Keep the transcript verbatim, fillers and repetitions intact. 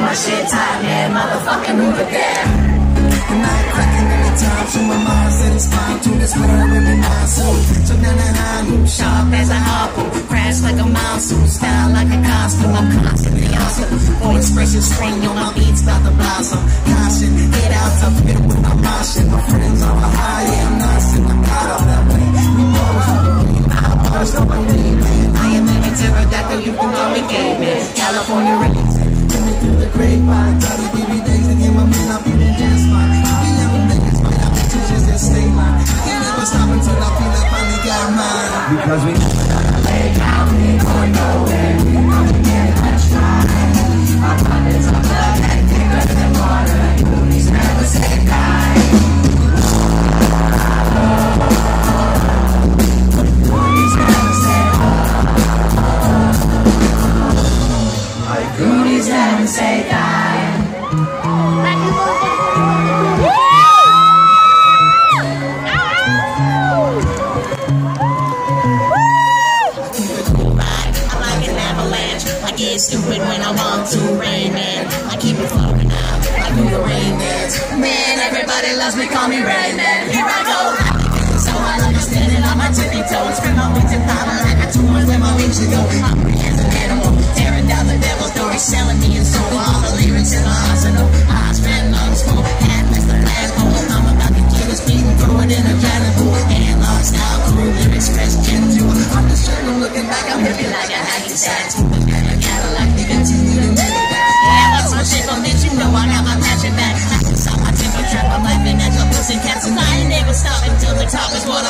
my shit tight, man, motherfucking move it there. And I ain't cracking any time, so my mind said it's fine to this world every night. So, so down the high loop, sharp as a harpoon, crash like a monsoon, style like a costume, I'm constantly awesome. Boy, expression spring on my beats about to blossom. Caution, get out, tough fit with my motion. My friends on the high, yeah, I'm not sitting, I'm out of that way. We know how to breathe, I bust on my knee, man. I am living pterodactyl, you can call me caveman. California raised, give me through the grapevine. Tell me give me days to get my man up in the dance line. Stay line. I can't never stop until I feel I finally got mine. Because we never lay down, we ain't going nowhere. We know we can't touch mine. Our pockets are blood and thicker than water. Movies never say die. Movies never say die. Movies never say die. Stupid when I want to rain, man. I keep it flowing out, I do the rain dance. Man, everybody loves me, call me Rain Man. Here I go, so I love you standing on my tippy toes. Spin my wings and power like I two months where my wings should go. Hungry as an animal, tearing down the devil's door. He's selling me and soul. All the lyrics in my arsenal. I spend on school, half as the last hole. I'm about to kill this beat and throw it in a giant pool. And long style, cool lyrics, fresh gen to. I'm just sure I'm looking back, I'm hippie like a hacky sax. Like they continue to let it back. Yeah, that's my shit, but bitch, you know I got my passion back. I saw my temper trap, I'm laughing at your pussy cats, and I ain't never stop until the top is what